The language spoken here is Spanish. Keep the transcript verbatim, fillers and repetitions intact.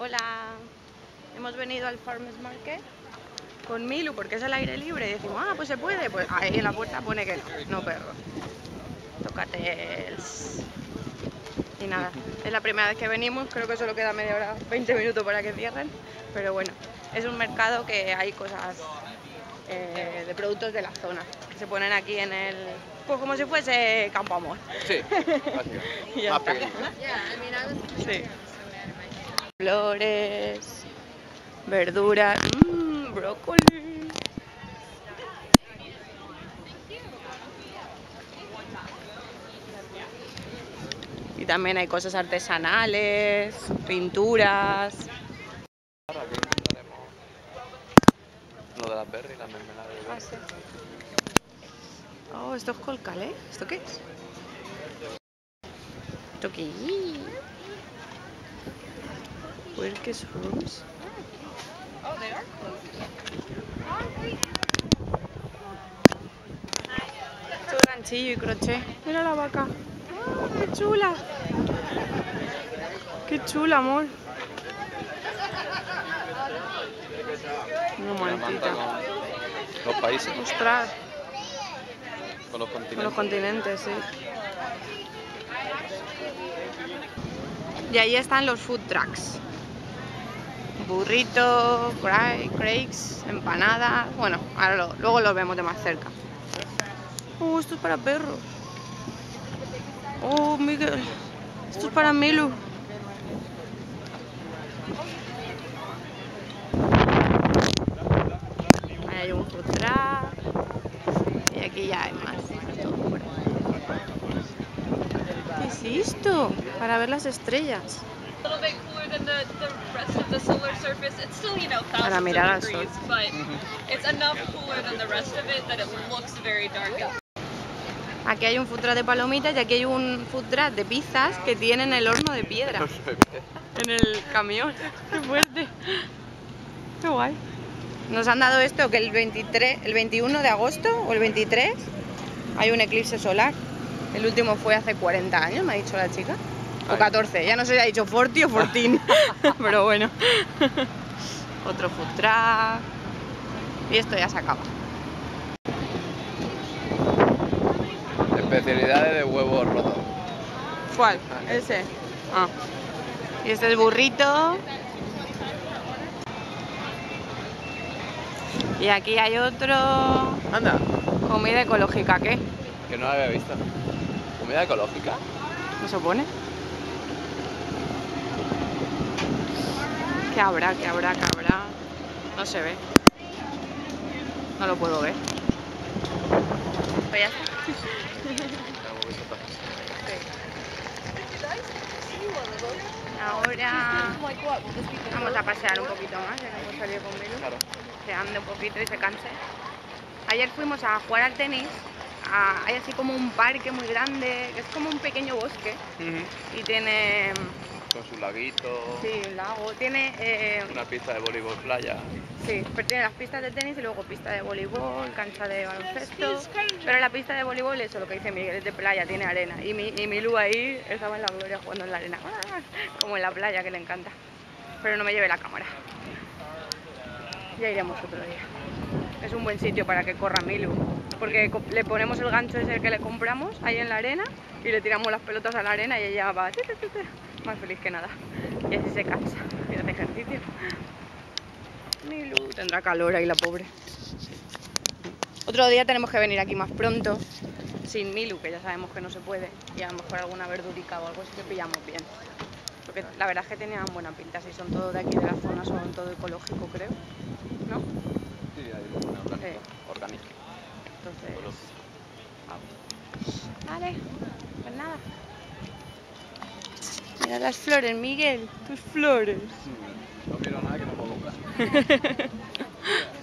Hola, hemos venido al Farmers Market con Milu porque es al aire libre y decimos, ah, pues se puede, pues ahí en la puerta pone que no, no perro. Tócate el... Y nada, es la primera vez que venimos, creo que solo queda media hora, veinte minutos para que cierren, pero bueno, es un mercado que hay cosas eh, de productos de la zona, que se ponen aquí en el... pues como si fuese Campo Amor. Sí, básicamente. Más pequeñito. Sí. Flores, verduras, mmm, brócoli. Y también hay cosas artesanales, pinturas. Ahora aquí encontraremos lo de las berries y las mermeladas de berries. Ah, sí. Oh, esto es colcal, ¿eh? ¿Esto qué es? ¿Esto qué es? Workers' rooms. Oh, they are closed. Esto es ganchillo y crochet. Mira la vaca. Oh, ¡qué chula! ¡Qué chula, amor! Una Una manta mantita. con los países, ¡Ostras! con los continentes. Con los continentes, sí. Y ahí están los food trucks. Burrito, crepes, empanadas. Bueno, ahora lo, luego los vemos de más cerca. Oh, esto es para perros. Oh, Miguel. Esto es para Milu. Ahí hay un food truck. Y aquí ya hay más. ¿Qué es esto? Para ver las estrellas. A little bit cooler than the, the rest of the solar surface. It's still, you know, Para thousands mirar al of degrees, sol. but it's enough cooler than the rest of it that it looks very dark out. Aquí hay un food truck de palomitas y aquí hay un food truck de pizzas que tienen el horno de piedra en el camión. ¡Qué fuerte! ¡Qué guay! Nos han dado esto que el veintitrés, el veintiuno de agosto o el veintitrés hay un eclipse solar. El último fue hace cuarenta años, me ha dicho la chica. O catorce, ya no sé si ha dicho Forti o Fortín. Pero bueno. Otro food truck. Y esto ya se acaba. Especialidades de huevos rotos. ¿Cuál? Ese. Ah. Y este es el burrito. Y aquí hay otro. Anda, Comida ecológica, ¿qué? que no la había visto. ¿Comida ecológica? ¿No se pone? ¿Qué habrá? ¿Qué habrá? ¿Qué habrá? No se ve. No lo puedo ver. Pues ya está. Ahora vamos a pasear un poquito más, ya que hemos salido con Milu. Claro. Se ande un poquito y se canse. Ayer fuimos a jugar al tenis. A, hay así como un parque muy grande, que es como un pequeño bosque. Uh-huh. Y tiene... Con su laguito. Sí, un lago. Tiene... Eh, una pista de voleibol playa. Sí, pero tiene las pistas de tenis y luego pista de voleibol, cancha de baloncesto. Pero la pista de voleibol, eso lo que dice Miguel, es de playa, tiene arena. Y, mi, y Milu ahí estaba en la gloria jugando en la arena. Como en la playa, que le encanta. Pero no me lleve la cámara. Ya iremos otro día. Es un buen sitio para que corra Milu. Porque le ponemos el gancho ese que le compramos ahí en la arena y le tiramos las pelotas a la arena y ella va más feliz que nada. Y así se cansa y hace ejercicio. Milu tendrá calor ahí la pobre. Otro día tenemos que venir aquí más pronto, sin Milu, que ya sabemos que no se puede, y a lo mejor alguna verdurica o algo así que pillamos bien. Porque la verdad es que tenían buena pinta, si son todos de aquí de la zona, son todo ecológico, creo, ¿no? Sí, hay una orgánica. Sí. Orgánica. Entonces, vamos. Vale, pues nada. Mira las flores, Miguel, tus flores. No miro nada que no puedo comprar.